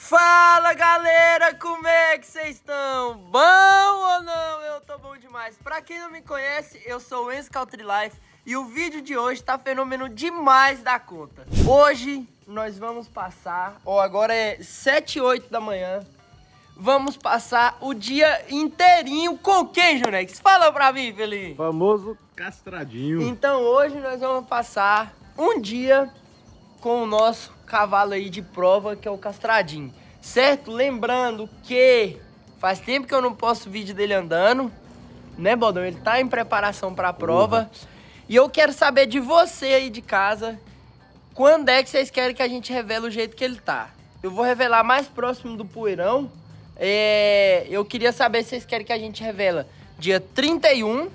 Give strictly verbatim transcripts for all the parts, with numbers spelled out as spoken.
Fala galera, como é que vocês estão? Bom ou não? Eu tô bom demais. Pra quem não me conhece, eu sou o Enzo Country Life e o vídeo de hoje tá fenômeno demais da conta. Hoje nós vamos passar, ó, agora é sete e oito da manhã. Vamos passar o dia inteirinho com quem, Junex? Fala pra mim, Felipe. Famoso castradinho. Então hoje nós vamos passar um dia com o nosso cavalo aí de prova, que é o castradinho, certo? Lembrando que faz tempo que eu não posto vídeo dele andando, né, Bodão? Ele tá em preparação pra prova. Uhum. E eu quero saber de você aí de casa, quando é que vocês querem que a gente revele o jeito que ele tá? Eu vou revelar mais próximo do poeirão. É, eu queria saber se vocês querem que a gente revela dia trinta e um.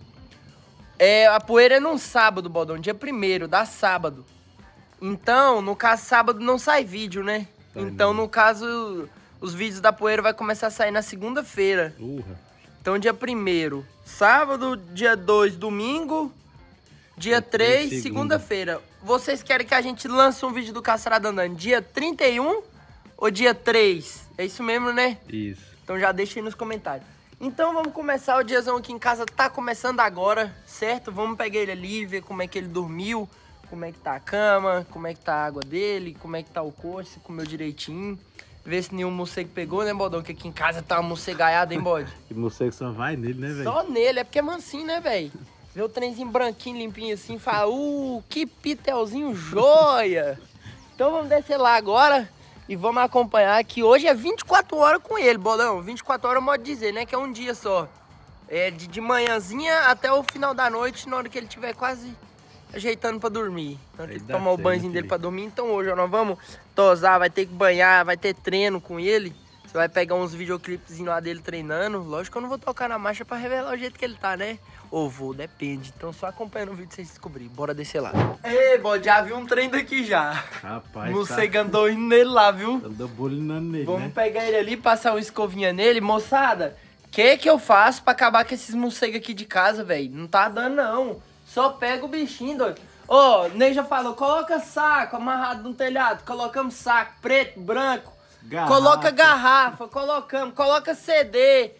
É, a poeira é num sábado, Bodão, dia primeiro, dá sábado. Então, no caso, sábado não sai vídeo, né? Tá, então, no caso, os vídeos da poeira vai começar a sair na segunda-feira. Urra. Então, dia primeiro, sábado, dia dois, domingo, dia três, segunda-feira. Vocês querem que a gente lance um vídeo do Castrado Andando dia trinta e um ou dia três? É isso mesmo, né? Isso. Então, já deixa aí nos comentários. Então, vamos começar o diazão aqui em casa. Tá começando agora, certo? Vamos pegar ele ali, ver como é que ele dormiu. Como é que tá a cama, como é que tá a água dele, como é que tá o coxo, se comeu direitinho. Ver se nenhum morcego pegou, né, Bodão? Que aqui em casa tá uma morcegaiada, hein, Bode? E morcego só vai nele, né, velho? Só nele, é porque é mansinho, né, velho? Vê o trenzinho branquinho, limpinho assim, fala, uh, que pitelzinho joia! Então vamos descer lá agora e vamos acompanhar que hoje é vinte e quatro horas com ele, Bodão. vinte e quatro horas, modo de dizer, né, que é um dia só. É de, de manhãzinha até o final da noite, na hora que ele tiver quase ajeitando pra dormir. Então tem que tomar o banhozinho dele pra dormir. Então hoje ó, nós vamos tosar, vai ter que banhar, vai ter treino com ele. Você vai pegar uns videoclipes lá dele treinando. Lógico que eu não vou tocar na marcha pra revelar o jeito que ele tá, né? Ou vou, depende. Então só acompanhando o vídeo pra vocês descobrirem. Bora descer lá. Ei, bode, já viu um trem daqui já. Rapaz, você tá... andou indo nele lá, viu? Andou bolinando nele, vamos, né? Pegar ele ali, passar uma escovinha nele. Moçada, o que que eu faço pra acabar com esses morcegos aqui de casa, velho? Não tá dando, não. Só pega o bichinho, doido. Ó, oh, Ney já falou, coloca saco amarrado no telhado. Colocamos saco preto, branco. Garrafa. Coloca garrafa, colocamos. Coloca C D.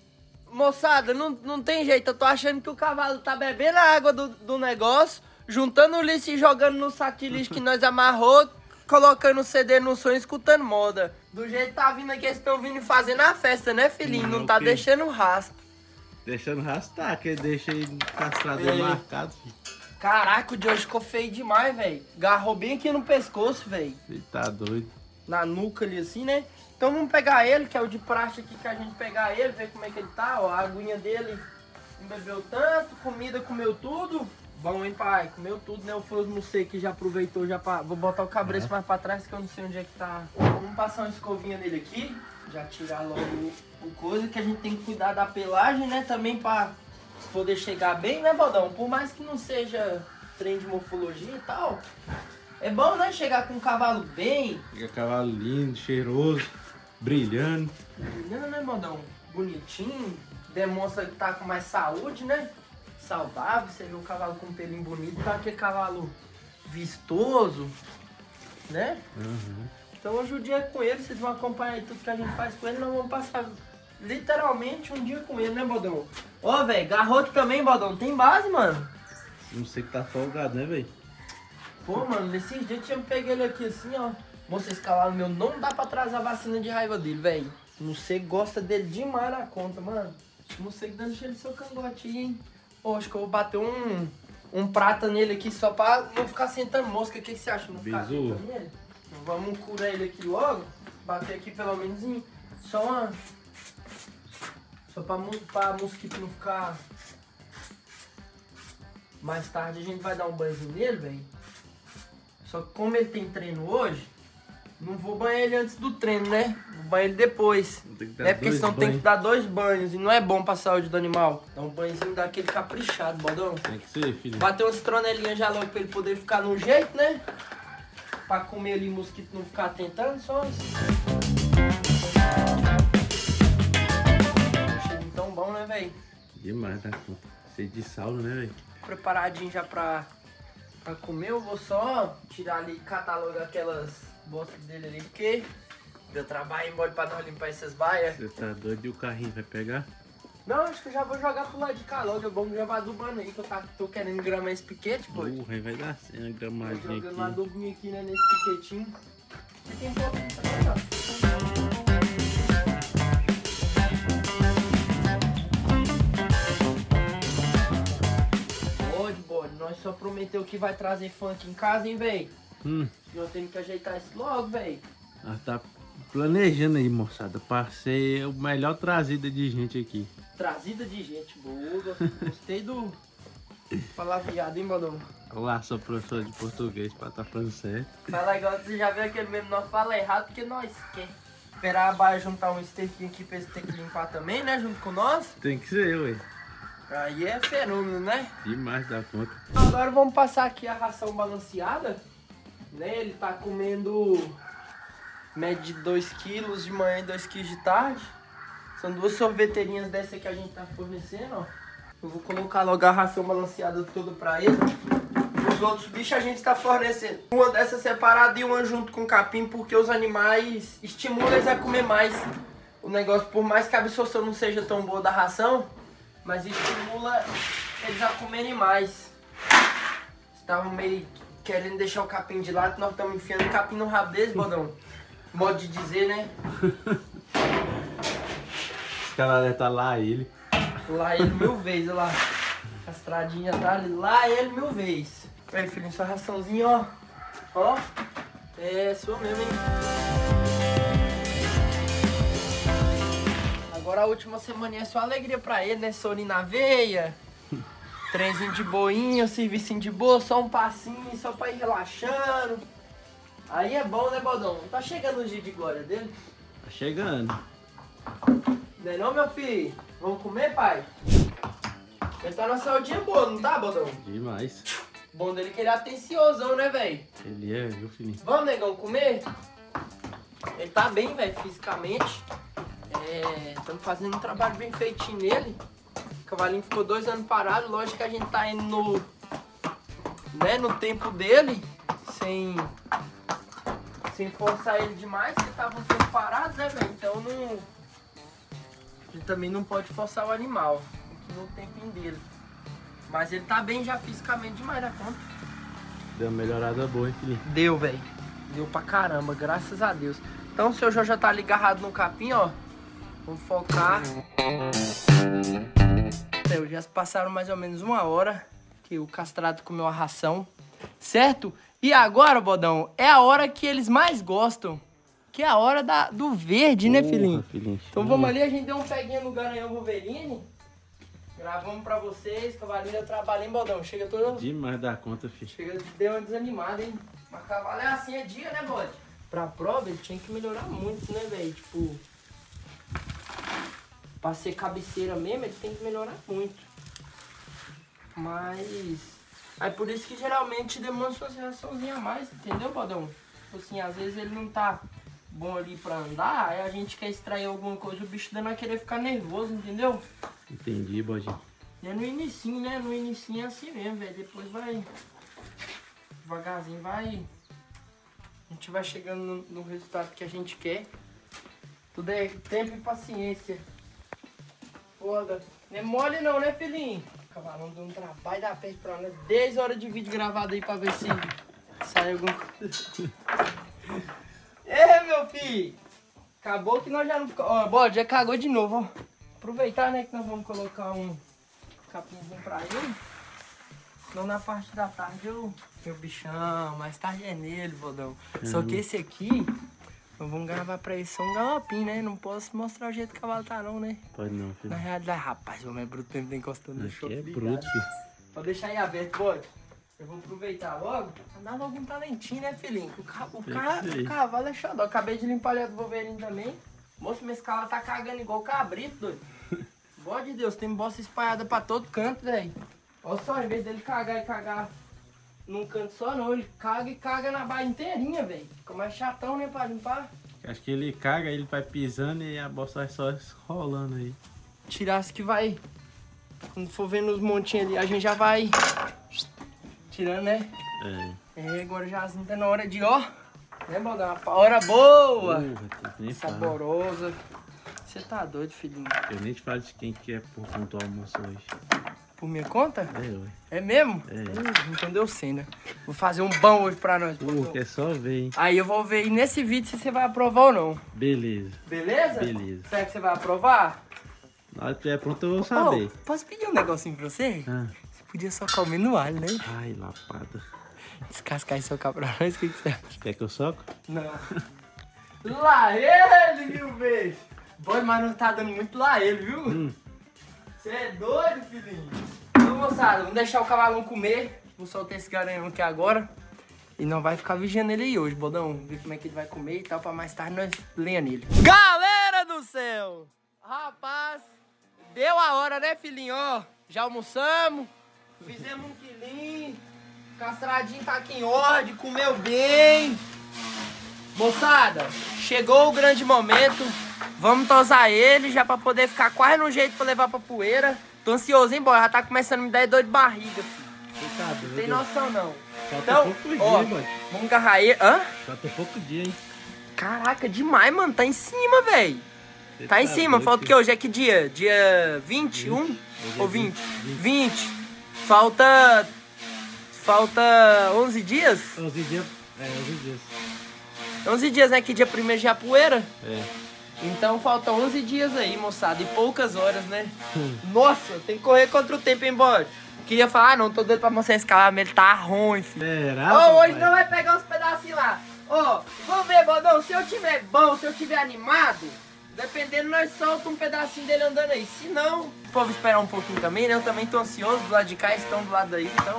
Moçada, não, não tem jeito. Eu tô achando que o cavalo tá bebendo a água do, do negócio, juntando o lixo e jogando no saco de lixo que nós amarrou, colocando o C D no som e escutando moda. Do jeito que tá vindo aqui, eles estão vindo fazendo a festa, né, filhinho? Não, não tá okay. Deixando rastro. Deixando rastrar, que deixa aí castrado marcado, filho. Caraca, o de hoje ficou feio demais, velho. Garrou bem aqui no pescoço, velho. Ele tá doido. Na nuca ali assim, né? Então vamos pegar ele, que é o de praxe aqui, que a gente pegar ele, ver como é que ele tá, ó. A aguinha dele não bebeu tanto, comida comeu tudo. Bom, hein, pai? Comeu tudo, né? O Froso Morcego que já aproveitou, já pra... Vou botar o cabresto é. mais pra trás, que eu não sei onde é que tá. Vamos passar uma escovinha nele aqui. Já tirar logo o, o coisa, que a gente tem que cuidar da pelagem, né? Também pra poder chegar bem, né, Bodão? Por mais que não seja trem de morfologia e tal, é bom, né? Chegar com um cavalo bem. Chega cavalo lindo, cheiroso, brilhando. Brilhando, né, Bodão? Bonitinho. Demonstra que tá com mais saúde, né? Saudável. Você vê o cavalo com um pelinho bonito, tá aquele cavalo vistoso, né? Uhum. Então hoje o dia é com ele, vocês vão acompanhar aí tudo que a gente faz com ele, nós vamos passar literalmente um dia com ele, né, Bodão? Ó, velho, garrote também, Bodão, tem base, mano? Não sei que tá folgado, né, velho? Pô, mano, nesses dias eu peguei ele aqui assim, ó. Moça, esse cavalo meu não dá pra trazer a vacina de raiva dele, velho. Você gosta dele demais na conta, mano. Não sei que dando cheiro do seu cangote aí, hein? Pô, acho que eu vou bater um, um prata nele aqui só pra não ficar sentando mosca. O que, que você acha? Não ficar sentando nele? Vamos curar ele aqui logo, bater aqui pelo menos em só uma... Só pra, pra mosquito não ficar... Mais tarde a gente vai dar um banhozinho nele, velho. Só que como ele tem treino hoje, não vou banhar ele antes do treino, né? Vou banhar ele depois. É porque senão tem que dar dois banhos e não é bom pra saúde do animal. Dá um banhozinho daquele caprichado, Bodão. Tem que ser, filho. Bater umas tronelinhas já logo pra ele poder ficar no jeito, né? Pra comer ali, mosquito não ficar tentando, só assim. Cheiro tão bom, né, velho? Demais, tá? Cheio de sal, né, velho? Preparadinho já pra, pra comer, eu vou só tirar ali, catalogar aquelas bostas dele ali, porque Deu trabalho embora pra nós limpar essas baias. Você tá doido e o carrinho vai pegar? Não, acho que eu já vou jogar pro lado de cá logo. É bom que já vai adubando aí, que eu tá, tô querendo gramar esse piquete, pô. Uh, aí vai dar cena, gramadinha aqui. Jogando um adubinho aqui, né, nesse piquetinho. E tem pouco também, ó. Bode, bode, nós só prometeu que vai trazer funk em casa, hein, véi? Hum. Nós temos que ajeitar isso logo, véi. Ela tá planejando aí, moçada, pra ser o melhor trazida de gente aqui. Trazida de gente boa. Gostei do... Falar viado, hein, Bodão? Olá, sou professor de português pra tá falando certo. Fala igual você já viu aquele mesmo, nós fala errado porque nós quer. Esperar a baia juntar um estequinho aqui pra eles terem que limpar também, né? Junto com nós. Tem que ser, ué. Aí é fenômeno, né? Demais da conta. Agora vamos passar aqui a ração balanceada. Né? Ele tá comendo média de dois quilos de manhã e dois quilos de tarde. São duas sorveteirinhas dessa que a gente tá fornecendo, ó. Eu vou colocar logo a ração balanceada toda pra ele. Os outros bichos a gente tá fornecendo uma dessa separada e uma junto com o capim, porque os animais estimulam eles a comer mais. O negócio, por mais que a absorção não seja tão boa da ração, mas estimula eles a comerem mais. Estavam meio querendo deixar o capim de lado, nós estamos enfiando o capim no rabo deles, Bodão. Modo de dizer, né? Os caras devem estar lá, ele. Lá ele mil vezes, olha lá. Castradinha tá ali, lá ele mil vezes. Aí, filhinho, sua raçãozinha, ó. Ó. É sua mesmo, hein? Agora a última semana é só alegria pra ele, né? Soninho na veia. Trenzinho de boinha, servicinho de boa, só um passinho, só pra ir relaxando. Aí é bom, né, Bodão? Tá chegando o dia de glória dele? Tá chegando. Não é não, meu filho? Vamos comer, pai? Ele tá na saudinha boa, não tá, Bodão? Demais. Bom dele que ele é atenciosão, né, velho? Ele é, viu, filhinho? Vamos, negão, comer? Ele tá bem, velho, fisicamente. É, estamos fazendo um trabalho bem feitinho nele. O cavalinho ficou dois anos parado. Lógico que a gente tá indo no, né, no tempo dele, sem, sem forçar ele demais, porque estavam sempre parados, né, velho? Então não, ele também não pode forçar o animal no tempinho dele. Mas ele tá bem já fisicamente demais da conta. Deu uma melhorada boa, hein, filhinho? Deu, velho. Deu pra caramba, graças a Deus. Então o seu João já tá ali agarrado no capim, ó. Vamos focar. Então, já se passaram mais ou menos uma hora que o castrado comeu a ração, certo? E agora, Bodão, é a hora que eles mais gostam, que é a hora da, do verde, né, filhinho? filhinho? Então vamos ali, a gente deu um peguinha no Garanhão Wolverine. Gravamos pra vocês, cavalinho, eu trabalhei em Bodão. Chega todo... Demais da conta, filho. Chega, deu uma desanimada, hein? Mas cavalo é assim, é dia, né, bode? Pra prova, ele tinha que melhorar muito, né, velho? Tipo... Pra ser cabeceira mesmo, ele tem que melhorar muito. Mas... Aí por isso que geralmente demonstra uma reaçãozinha a mais, entendeu, Bodão? Tipo assim, às vezes ele não tá bom ali pra andar, aí a gente quer extrair alguma coisa, o bicho dando a querer ficar nervoso, entendeu? Entendi, bodinho. E é no inicinho, né? No inicinho é assim mesmo, velho. Depois vai... Devagarzinho vai... A gente vai chegando no, no resultado que a gente quer. Tudo é tempo e paciência. Foda. Não é mole não, né, filhinho? O cavalão deu um trabalho da peste pra nós. dez horas de vídeo gravado aí pra ver se sai alguma coisa. É, meu filho. Acabou que nós já não... Ó, bode, já cagou de novo, ó. Aproveitar, né, que nós vamos colocar um capinzinho pra ele. Senão na parte da tarde eu... Meu bichão, mais tarde é nele, Bodão. Uhum. Só que esse aqui... Nós vamos gravar pra ele só um galopinho, né? Não posso mostrar o jeito que o cavalo tá não, né? Pode não, filho. Na realidade, rapaz, o homem é bruto, tempo tá encostando no show. É bruto, filho. Pode deixar aí aberto, bode. Eu vou aproveitar logo. Dar logo um talentinho, né, filhinho? O, ca... o, ca... o cavalo é xodó. Acabei de limpar ele do Wolverine também. Moço, minha escala tá cagando igual cabrito, doido. Bode de Deus, tem bosta espalhada pra todo canto, velho. Olha só, em vez dele cagar e cagar num canto só, não. Ele caga e caga na baia inteirinha, velho. Fica mais chatão, né, pra limpar. Acho que ele caga, ele vai pisando e a bosta vai só rolando aí. Tirasse que vai... Quando for vendo os montinhos ali, a gente já vai... Tirando, né? É. É, agora já tá na hora de, ó... Lembra da uma hora boa? Porra, nem saborosa. Você tá doido, filhinho? Eu nem te falo de quem que é por conta do almoço hoje. Por minha conta? É, ué. É mesmo? É. Hum, então deu sim, né? Vou fazer um bom hoje pra nós. Pô, quer só ver, hein? Aí eu vou ver aí nesse vídeo se você vai aprovar ou não. Beleza. Beleza? Beleza. Será que você vai aprovar? Na hora que tiver pronto eu vou saber. Oh, posso pedir um negocinho pra você? Ah. Você podia só comer no alho, né? Ai, lapada. Descascar e socar pra nós, o que, que você acha? Quer que eu soco? Não. Lá ele, mil vezes! Bom, mas não tá dando muito lá ele, viu? Você hum. é doido, filhinho? Então, moçada, vamos deixar o cavalão comer. Vou soltar esse garanhão aqui agora. E não vai ficar vigiando ele aí hoje, Bodão. Ver como é que ele vai comer e tal, pra mais tarde nós lenha nele. Galera do céu! Rapaz, deu a hora, né, filhinho? Ó, já almoçamos, fizemos um quilinho, castradinho tá aqui em ordem, comeu bem. Moçada, chegou o grande momento. Vamos tosar ele já pra poder ficar quase no jeito pra levar pra poeira. Tô ansioso, hein, boy? Já tá começando a me dar dor de barriga, filho. Tá doido. Não tem noção, não. Falta então, pouco ó, dia, boy. Vamos agarrar ele. Hã? Falta pouco dia, hein? Caraca, demais, mano. Tá em cima, velho. Tá, tá em cima. doido, Falta o que hoje? É que dia? Dia vinte e um? vinte. Ou vinte? vinte. vinte. Falta... Falta onze dias? onze dias. É, onze dias. onze dias, né? Que dia primeiro já é poeira? É. Então faltam onze dias aí, moçada. E poucas horas, né? Nossa, tem que correr contra o tempo, hein, bode? Queria falar, ah, não, tô doido pra mostrar esse carro, mas ele tá ruim, filho. Será? Ô, hoje não vai pegar uns pedacinhos lá. Ô, vamos ver, Bodão, se eu tiver bom, se eu tiver animado, dependendo, nós soltamos um pedacinho dele andando aí. Se não, o povo esperar um pouquinho também, né? Eu também tô ansioso, do lado de cá, estão do lado daí, então...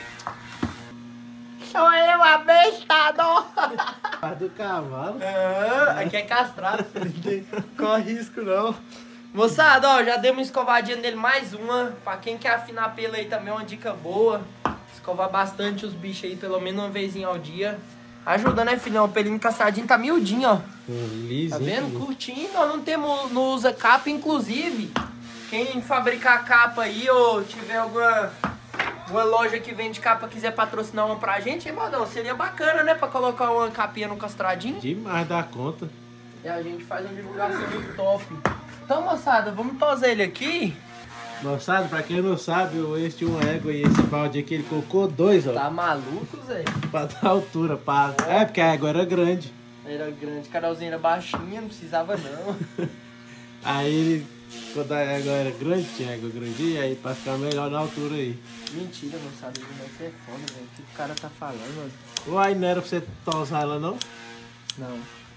Sou eu, abestado! Parte do cavalo. Ah, aqui é castrado, filho. Não corre risco, não. Moçada, ó, já dei uma escovadinha nele, mais uma. Pra quem quer afinar pelo aí também é uma dica boa. Escovar bastante os bichos aí, pelo menos uma vezinha ao dia. Ajuda, né, filhão? O pelinho caçadinho tá miudinho, ó. Um lisinho. Tá vendo? Curtinho. Nós não temos, não usa capa, inclusive. Quem fabricar capa aí ou tiver alguma... uma loja que vende capa, quiser patrocinar uma pra gente, hein, Bodão? Seria bacana, né? Pra colocar uma capinha no castradinho. Demais da conta. E a gente faz uma divulgação muito top. Então, moçada, vamos tosar ele aqui. Moçada, pra quem não sabe, esse tinha um égua e esse balde aqui, ele colocou dois, ó. Tá maluco, Zé? Pra dar altura, pá. É, porque a égua era grande. Era grande, Carolzinha era baixinha, não precisava não. Aí ele, quando a égua era grande, tinha égua grandinha, aí pra ficar melhor na altura aí. Mentira, moçada, ele vai ser foda, velho. O que o cara tá falando, mano? Uai, não era pra você tosar ela, não? Não.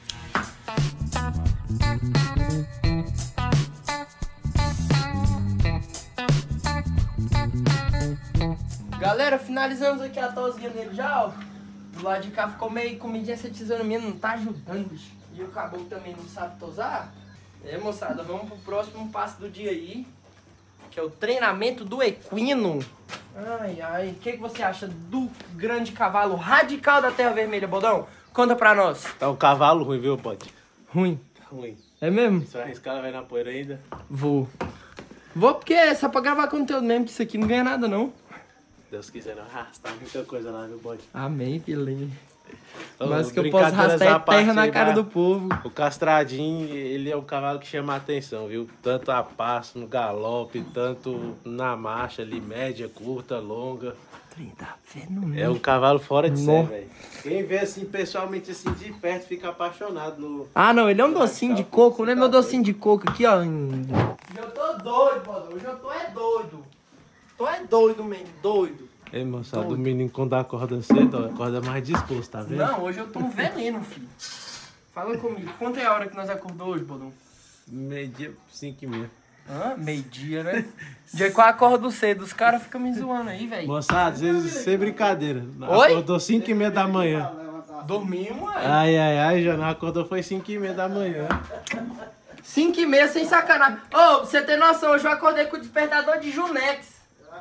Galera, finalizamos aqui a tosinha dele já, ó. Do lado de cá ficou meio comidinha, essa tesoura minha não tá ajudando, bicho. E o caboclo também não sabe tosar. É, moçada, vamos pro próximo passo do dia aí, que é o treinamento do equino. Ai, ai, o que, que você acha do grande cavalo radical da Terra Vermelha, Bodão? Conta pra nós. Tá um cavalo ruim, viu, Pode? Ruim. Ruim. É mesmo? Você vai arriscar, vai na poeira ainda? Vou. Vou porque é só pra gravar conteúdo mesmo, que isso aqui não ganha nada, não. Deus quiser, não arrastar muita coisa lá, viu, Pode? Amém, filhinho. Ô, Mas que eu posso arrastar é terra na cara do povo. O castradinho, ele é um cavalo que chama a atenção, viu? Tanto a passo, no galope, tanto na marcha ali, média, curta, longa. Tá vendo, é um cavalo fora de série, velho. Quem vê assim, pessoalmente, assim, de perto, fica apaixonado no... Ah, não, ele é um docinho de coco, né? Meu docinho de coco aqui, ó. Eu tô doido, Bodão. Hoje eu tô é doido. Tô é doido, mesmo, doido. Ei, moçada, o menino quando acorda cedo, ó, acorda mais disposto, tá vendo? Não, hoje eu tô um veneno, filho. Fala comigo, quanto é a hora que nós acordou hoje, Bodão? Meio-dia, cinco e meia. Ah, meio-dia, né? Dia que eu acordo cedo, os caras ficam me zoando aí, velho. Moçada, sem, sem brincadeira. Oi? Acordou cinco e meia da manhã. Dormimos, aí. Ai, ai, ai, já não acordou, foi cinco e meia da manhã. cinco e meia, sem sacanagem. Ô, oh, você tem noção, hoje eu acordei com o despertador de Junex.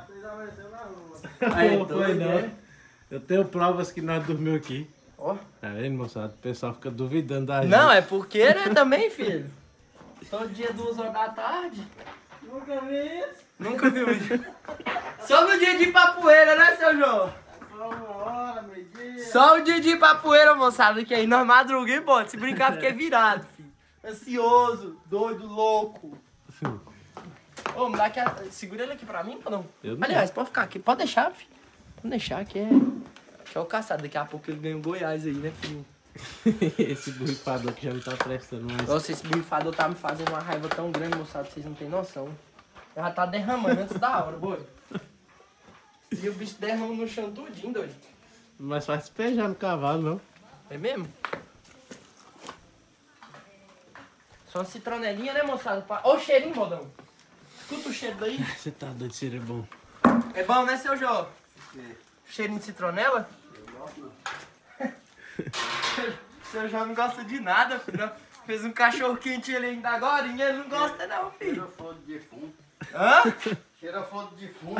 Aí, não foi não. É? Eu tenho provas que nós dormimos aqui. Ó. Oh. Tá vendo, moçada? O pessoal fica duvidando da gente. Não, é porque, né, também, filho. Todo dia, duas horas da tarde. Nunca vi isso. Nunca viu isso. Só no dia de ir pra poeira, né, seu João? Só o Didi pra poeira, moçada, que aí nós madruguei, pô. Se brincar, fiquei virado, filho. Ansioso, doido, louco. Ô, me dá aqui a... Segura ele aqui pra mim, ou não? Eu não. Aliás, pode ficar aqui. Pode deixar, filho. Pode deixar, que é... Que é o caçado. Daqui a pouco ele ganha o Goiás aí, né, filho? Esse borrifador que já não tá prestando mais. Nossa, esse borrifador tá me fazendo uma raiva tão grande, moçada, vocês não tem noção. Já tá derramando antes da hora, boi. E o bicho derrama no chão tudinho, doido. Mas faz despejar no cavalo, não? É mesmo? Só uma citronelinha, né, moçada? Ô, cheirinho, modão. Escuta o cheiro daí. Você tá doido, seria bom. É bom, né, seu Jó? É. Cheirinho de citronela? Eu gosto, não. Seu Jó não gosta de nada, filho. Não. Fez um cachorro quente ali ainda agora e ele não gosta não, filho. Cheira fogo de defunto. Hã? Cheira fogo de defunto.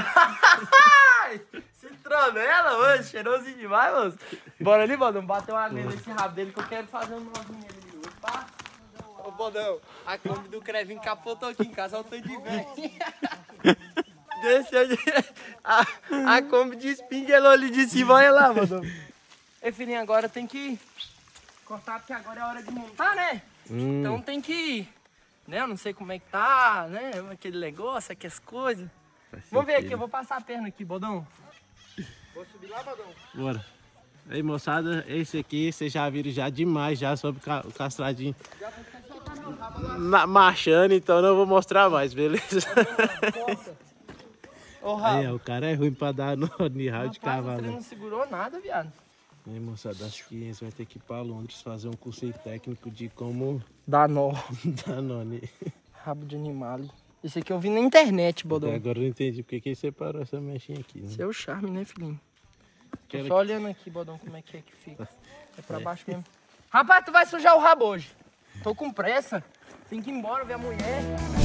Citronela, mano. Cheirosinho demais, moço. Bora ali, Bodão. Bater uma aguinha nesse rabo dele que eu quero fazer um nozinho ali. Opa. Ô, Bodão, a Kombi do Crevinho capotou aqui em casa. Olha o tanto de velho. Desceu de... A, a Kombi de espinguelou ali de cima. Olha lá, Bodão. E, filhinho, agora tem que cortar porque agora é a hora de montar, né? Hum. Então tem que... Né? Eu não sei como é que tá, né? Aquele negócio, aquelas coisas. Vamos ver aqui, eu vou passar a perna aqui, Bodão. Vou subir lá, Bodão. Bora. Aí, moçada, esse aqui vocês já viram já demais já sobre o castradinho. Já vou soltar meu rabo lá. Na, marchando, então não vou mostrar mais, beleza? Ô, rabo. Aí, ó, o cara é ruim pra dar no rabo de Rapaz, cavalo. o trem não segurou nada, viado. Aí, moçada, acho que a gente vai ter que ir pra Londres fazer um curso técnico de como Dá nó. dar nome. Rabo de animal. Isso aqui eu vi na internet, Bodão. Até agora eu não entendi porque que ele separou essa mechinha aqui, né? Esse é o charme, né, filhinho? Tô Quero só olhando aqui, Bodão, como é que é que fica. É pra baixo mesmo. Rapaz, tu vai sujar o rabo hoje. Tô com pressa. Tem que ir embora ver a mulher.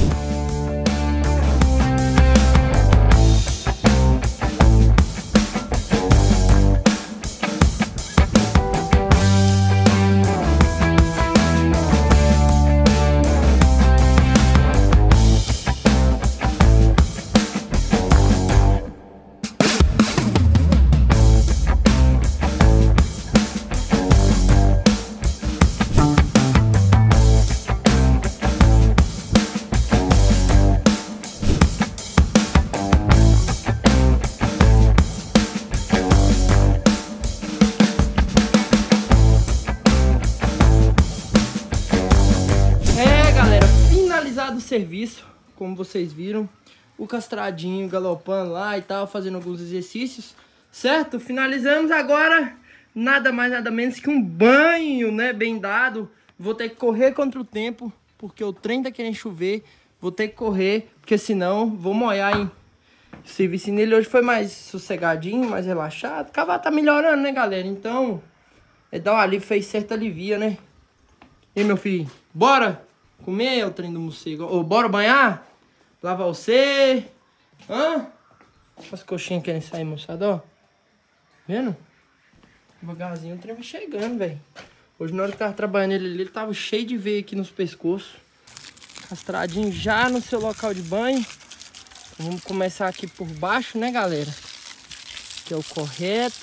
Do serviço, como vocês viram, o castradinho galopando lá e tal, fazendo alguns exercícios, certo? Finalizamos agora, nada mais nada menos que um banho, né, bem dado. Vou ter que correr contra o tempo, porque o trem tá querendo chover, vou ter que correr, porque senão vou molhar, hein? O serviço nele hoje foi mais sossegadinho, mais relaxado, o cavalo tá melhorando, né, galera? Então, é dar um alívio, fez certa alivia, né? E meu filho, bora! Comer o trem do morcego. Ô, bora banhar? Lavar você. Hã? As coxinhas querem sair, moçada, ó. Vendo? Devagarzinho o trem vai chegando, velho. Hoje, na hora que tava trabalhando ele ali, ele tava cheio de veia aqui nos pescoços. Castradinho já no seu local de banho. Vamos começar aqui por baixo, né, galera? Que é o correto.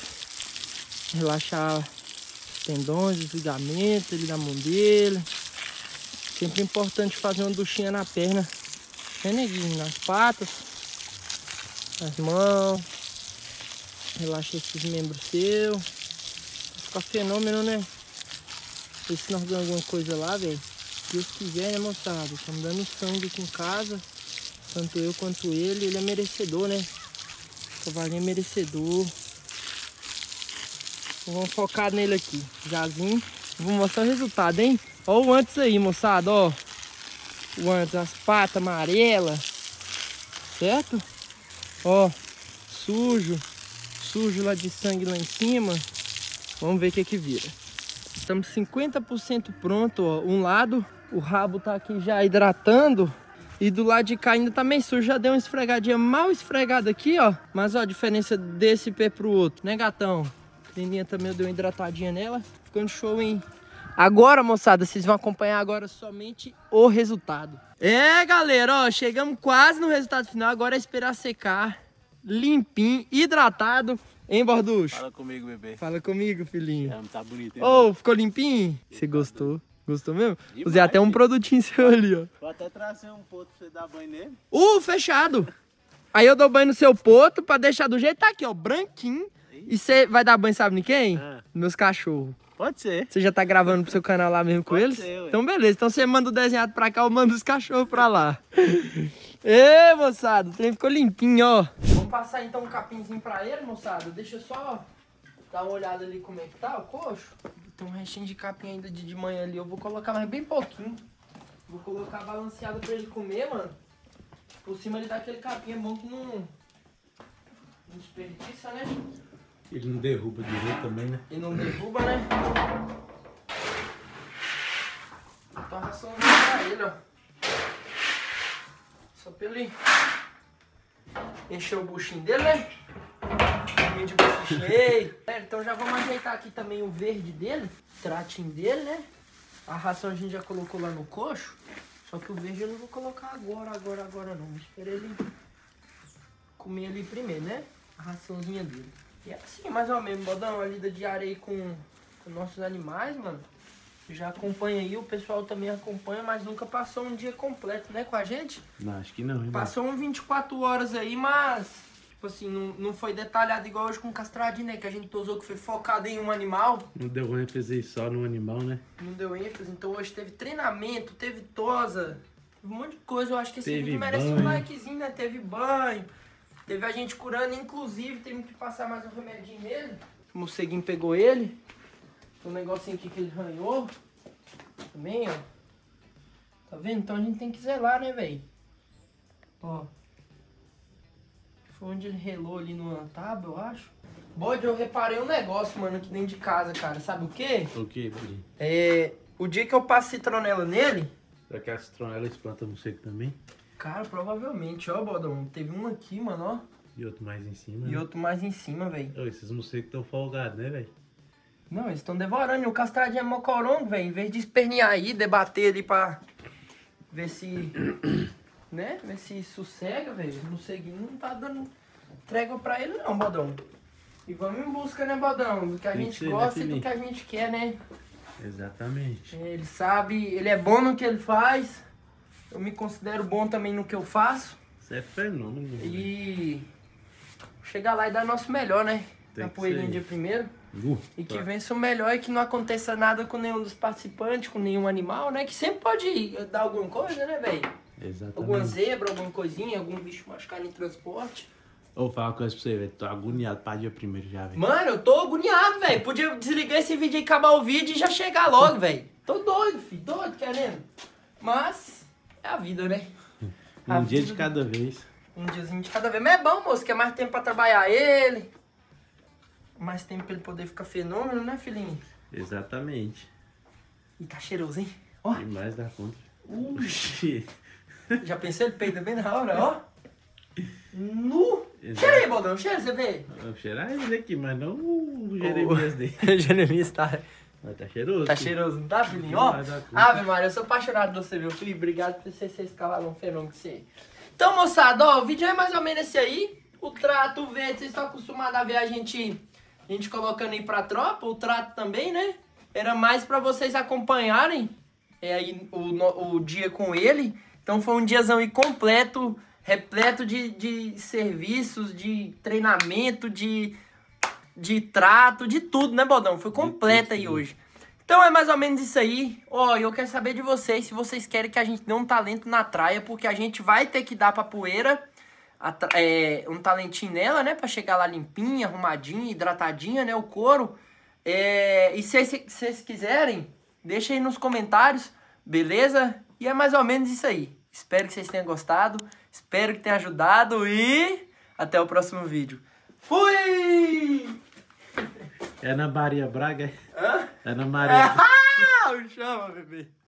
Relaxar os tendões, os ligamentos, ele da mão dele. Sempre importante fazer uma duchinha na perna, né, neguinho? Nas patas, nas mãos. Relaxa esses membros seus. Vai ficar fenômeno, né? Vê se nós ganhamos alguma coisa lá, velho. Se Deus quiser, né, moçada? Estamos dando sangue aqui em casa. Tanto eu quanto ele. Ele é merecedor, né? O cavalinho é merecedor. Então, vamos focar nele aqui. Jazinho. Vou mostrar o resultado, hein? Ó o antes aí, moçada, ó. O antes, as patas amarelas. Certo? Ó, sujo. Sujo lá de sangue lá em cima. Vamos ver o que que vira. Estamos cinquenta por cento pronto, ó. Um lado, o rabo tá aqui já hidratando. E do lado de cá ainda tá meio sujo. Já deu uma esfregadinha mal esfregada aqui, ó. Mas ó, a diferença desse pé pro outro, né, gatão? A Clininha também deu uma hidratadinha nela. Ficando show, hein? Agora, moçada, vocês vão acompanhar agora somente o resultado. É, galera, ó, chegamos quase no resultado final. Agora é esperar secar, limpinho, hidratado. Hein, Borducho? Fala comigo, bebê. Fala comigo, filhinho. É, tá bonito, hein? Ô, oh, ficou limpinho? Você gostou? Gostou mesmo? Demais, Usei até um filho. produtinho seu ali, ó. Vou até trazer um ponto pra você dar banho nele. Uh, fechado. Aí eu dou banho no seu poto pra deixar do jeito que tá aqui, ó, branquinho. E você vai dar banho, sabe em quem? Ah. Meus cachorros. Pode ser. Você já tá gravando pro seu canal lá mesmo com Pode eles? ser, ué. Então beleza, então você manda o desenhado pra cá, eu mando os cachorros pra lá. Ê, moçada, o trem ficou limpinho, ó. Vamos passar então um capinzinho pra ele, moçada. Deixa eu só dar uma olhada ali como é que tá o coxo. Tem um restinho de capim ainda de, de manhã ali, eu vou colocar mais bem pouquinho. Vou colocar balanceado pra ele comer, mano. Por cima ele dá aquele capim, é bom que não, não desperdiça, né? Ele não derruba direito também, né? E não derruba, né? Tô a raçãozinha pra ele, ó. Só pra ele encher o buchinho dele, né? Cominha de bucho cheio. É, então já vamos ajeitar aqui também o verde dele. O tratinho dele, né? A ração a gente já colocou lá no coxo. Só que o verde eu não vou colocar agora, agora, agora não. Vou esperar ele comer ali primeiro, né? A raçãozinha dele. E é assim, mais ou menos, Bodão, uma lida diária aí com, com nossos animais, mano. Já acompanha aí, o pessoal também acompanha, mas nunca passou um dia completo, né, com a gente. Não, acho que não, hein? Passou um vinte e quatro horas aí, mas, tipo assim, não, não foi detalhado igual hoje com o castradinho, né, que a gente tosou que foi focado em um animal. Não deu ênfase só no animal, né? Não deu ênfase, então hoje teve treinamento, teve tosa, teve um monte de coisa. Eu acho que esse Teve vídeo merece um banho. likezinho, né, teve banho. Teve a gente curando, inclusive, teve que passar mais um remedinho nele. O morceguinho pegou ele. Tem um negocinho aqui que ele arranhou. Também, ó. Tá vendo? Então a gente tem que zelar, né, velho? Ó. Foi onde ele relou ali numa tábua, eu acho. Bode, eu reparei um negócio, mano, aqui dentro de casa, cara. Sabe o quê? O que, Budinho? É... O dia que eu passo citronela nele... Será que a citronela espanta você também? Cara, provavelmente, ó, Bodão. Teve um aqui, mano, ó. E outro mais em cima, E né? outro mais em cima, velho. Ô, esses morcegos estão folgados, né, velho? Não, eles estão devorando. E o castradinho é mocorongo, velho. Em vez de espernear aí, debater ali pra ver se... né? Ver se sossega, velho. O morceguinho não tá dando trégua pra ele não, Bodão. E vamos em busca, né, Bodão? Do que a Tem que gente ser, né, gosta e do filhinho? que a gente quer, né? Exatamente. Ele sabe... Ele é bom no que ele faz. Eu me considero bom também no que eu faço. Isso é fenômeno. velho. E... chegar lá e dar nosso melhor, né? Tem Na que poeirinha ser. dia primeiro. Uh, E que tá. vença o melhor e que não aconteça nada com nenhum dos participantes, com nenhum animal, né? Que sempre pode dar alguma coisa, né, velho? Alguma Exatamente. zebra, alguma coisinha, algum bicho machucado em transporte. Ô, vou falar uma coisa pra você, velho. Tô agoniado pra dia primeiro já, velho. Mano, eu tô agoniado, velho. Podia desligar esse vídeo e acabar o vídeo e já chegar logo, velho. Tô doido, filho. Doido, querendo. Mas é a vida, né? A Um dia vida- de cada vez. Um diazinho de cada vez. Mas é bom, moço, que é mais tempo pra trabalhar ele. Mais tempo pra ele poder ficar fenômeno, né, filhinho? Exatamente. E tá cheiroso, hein? Ó. Demais da conta. Uxi. Já pensou? Ele peida bem na hora, ó. Nu. Exato. Cheira aí, Bodão. Cheira, você vê. Vou cheirar ele aqui, mas não o Jeremias dele. Jeremias tá, Mas tá cheiroso. tá filho. cheiroso, não tá, filhinho? Ó. Demais da conta. Ave Maria, eu sou apaixonado por você, meu filho. Obrigado por você ser esse cavalão fenômeno que você é. Então, moçada, ó, o vídeo é mais ou menos esse aí. O trato, o verde, vocês estão acostumados a ver a gente, a gente colocando aí pra tropa. O trato também, né? Era mais pra vocês acompanharem é, aí, o, no- o dia com ele. Então foi um diazão aí completo, repleto de, de serviços, de treinamento, de, de trato, de tudo, né, Bodão? Foi completo aí hoje. Então é mais ou menos isso aí. Ó, eu quero saber de vocês se vocês querem que a gente dê um talento na traia, porque a gente vai ter que dar pra poeira a tra- é, um talentinho nela, né? Pra chegar lá limpinha, arrumadinha, hidratadinha, né? O couro. É, e se se vocês quiserem, deixa aí nos comentários, beleza? E é mais ou menos isso aí. Espero que vocês tenham gostado. Espero que tenha ajudado e até o próximo vídeo. Fui! É na Maria Braga? é? Hã? É na Maria. Ah, chama, bebê.